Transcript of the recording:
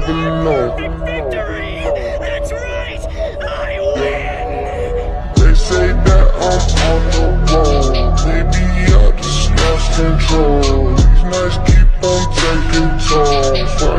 even know. Victory! That's right! I win! They say that I'm on the road, maybe I just lost control. These nights keep on taking toll.